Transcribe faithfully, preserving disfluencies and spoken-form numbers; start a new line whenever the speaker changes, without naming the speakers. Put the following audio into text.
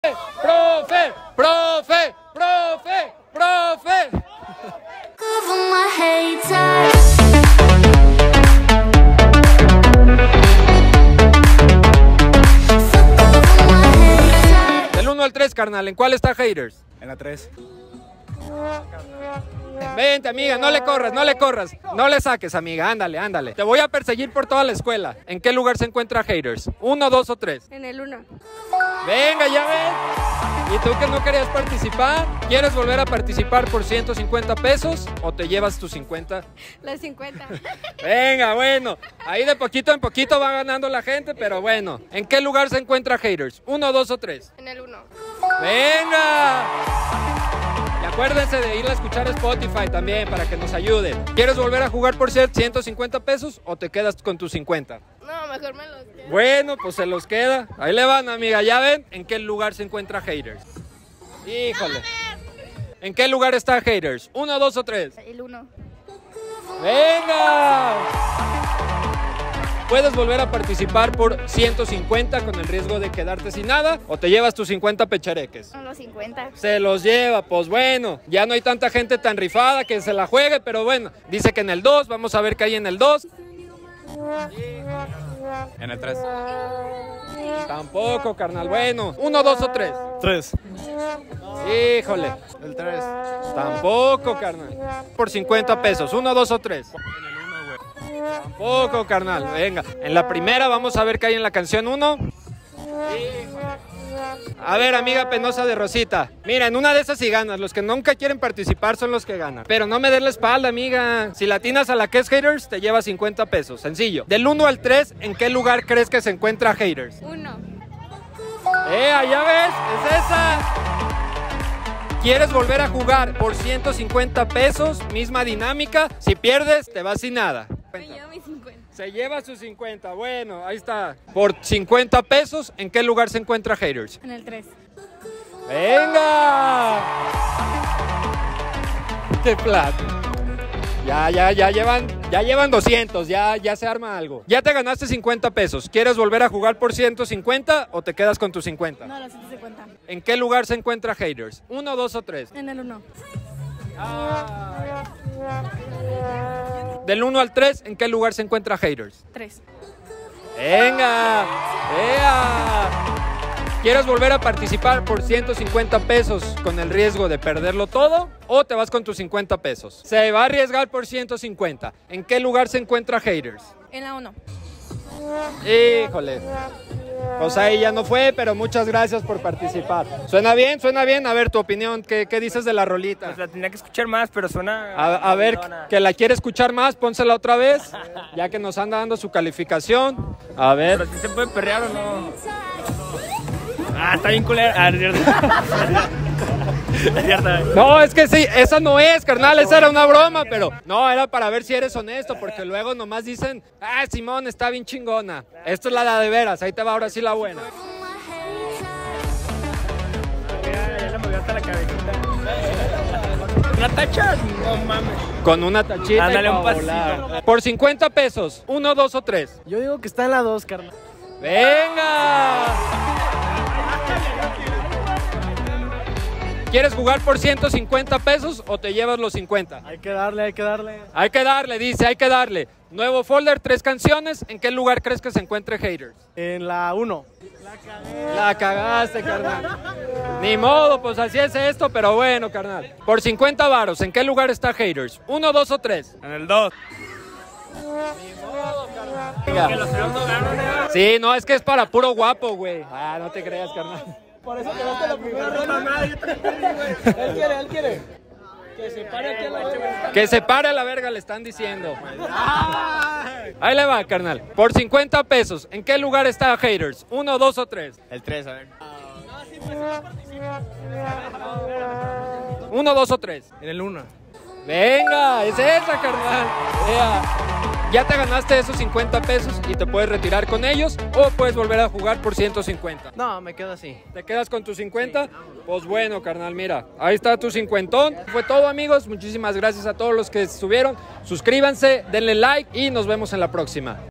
profe, profe, profe, profe.
Cover my haters.
Del uno al tres, carnal, ¿en cuál está haters?
En la tres.
Vente, amiga, no le corras, no le corras. No le saques, amiga, ándale, ándale. Te voy a perseguir por toda la escuela. ¿En qué lugar se encuentra haters? ¿Uno, dos o tres?
En el uno.
Venga, ya ves. ¿Y tú que no querías participar? ¿Quieres volver a participar por ciento cincuenta pesos o te llevas tus cincuenta?
Las cincuenta.
Venga, bueno. Ahí de poquito en poquito va ganando la gente, pero bueno. ¿En qué lugar se encuentra haters? ¿Uno, dos o tres?
En el uno.
¡Venga! Y acuérdense de ir a escuchar Spotify también para que nos ayuden. ¿Quieres volver a jugar por ser ciento cincuenta pesos o te quedas con tus cincuenta?
No, mejor me los quedo.
Bueno, pues se los queda. Ahí le van, amiga. ¿Ya ven en qué lugar se encuentra haters? Híjole. ¿En qué lugar está haters? ¿Uno, dos o tres?
El uno.
¡Venga! Puedes volver a participar por ciento cincuenta con el riesgo de quedarte sin nada o te llevas tus cincuenta pechareques.
Son los cincuenta.
Se los lleva, pues bueno, ya no hay tanta gente tan rifada que se la juegue, pero bueno, dice que en el dos, vamos a ver qué hay en el dos.
En el tres.
Tampoco, carnal, bueno, uno, dos o tres.
tres.
Híjole,
El tres.
tampoco, carnal. Por cincuenta pesos, uno, dos o tres. Tampoco, carnal, venga. En la primera vamos a ver qué hay en la canción uno. A ver, amiga penosa de Rosita. Mira, en una de esas sí ganas. Los que nunca quieren participar son los que ganan. Pero no me des la espalda, amiga. Si latinas a la que es haters, te lleva cincuenta pesos. Sencillo. Del uno al tres, ¿en qué lugar crees que se encuentra haters?
Uno.
¡Eh, allá ves! ¡Es esa! ¿Quieres volver a jugar por ciento cincuenta pesos? Misma dinámica. Si pierdes, te vas sin nada.
Me llevo mis cincuenta.
Se lleva sus cincuenta. Bueno, ahí está. Por cincuenta pesos, ¿en qué lugar se encuentra haters?
En el tres.
¡Venga! ¡Qué plata! Ya, ya, ya llevan, ya llevan doscientos, ya, ya se arma algo. Ya te ganaste cincuenta pesos. ¿Quieres volver a jugar por ciento cincuenta o te quedas con tus cincuenta?
No, los ciento cincuenta.
¿En qué lugar se encuentra haters? ¿Uno, dos o tres?
En el uno.
Ah. Del uno al tres, ¿en qué lugar se encuentra haters?
Tres.
¡Venga! ¡Ea! ¿Quieres volver a participar por ciento cincuenta pesos con el riesgo de perderlo todo? ¿O te vas con tus cincuenta pesos? Se va a arriesgar por ciento cincuenta. ¿En qué lugar se encuentra haters?
En la uno.
Híjole. Pues ahí ya no fue, pero muchas gracias por participar. ¿Suena bien? ¿Suena bien? A ver, tu opinión, ¿qué, qué dices de la rolita?
Pues la tenía que escuchar más, pero suena...
A, a ver, que la quiere escuchar más, pónsela otra vez, ya que nos anda dando su calificación. A ver.
Pero si se puede perrear o no. Ah, está bien culera. Ah, es cierto. Es cierto.
No, es que sí, esa no es, carnal, esa era una broma, pero no, era para ver si eres honesto, porque luego nomás dicen, ah, Simón, está bien chingona. Esto es la de veras, ahí te va ahora sí la buena.
Ya, ya le movió hasta la cabecita. ¿Una tacha? No mames.
Con una tachita.
Ándale,
y
un
pa'
pasito.
volar. Por cincuenta pesos, uno, dos o tres.
Yo digo que está en la dos, carnal.
¡Venga! ¿Quieres jugar por ciento cincuenta pesos o te llevas los cincuenta?
Hay que darle, hay que darle.
Hay que darle, dice, hay que darle. Nuevo folder, tres canciones. ¿En qué lugar crees que se encuentre haters?
En la uno.
La cagaste, carnal. Ni modo, pues así es esto, pero bueno, carnal. Por cincuenta varos, ¿en qué lugar está haters? ¿Uno, dos o tres?
En el dos.
Venga.
Que los feos no ganan, ¿eh?
Sí, no, es que es para puro guapo, güey. Ah, no te creas, carnal.
Por eso quedaste la primera ronda. Él quiere, él quiere. Que se pare aquí a la...
Que se pare a la verga, le están diciendo. Ahí le va, carnal. Por cincuenta pesos, ¿en qué lugar está haters? ¿Uno, dos o tres?
El tres, a ver.
¿Uno, dos o tres?
En el uno.
Venga, es esa, carnal. Ea. Ya te ganaste esos cincuenta pesos y te puedes retirar con ellos o puedes volver a jugar por ciento cincuenta.
No, me quedo así.
¿Te quedas con tus cincuenta? Pues bueno, carnal, mira, ahí está tu cincuentón. Fue todo, amigos. Muchísimas gracias a todos los que estuvieron. Suscríbanse, denle like y nos vemos en la próxima.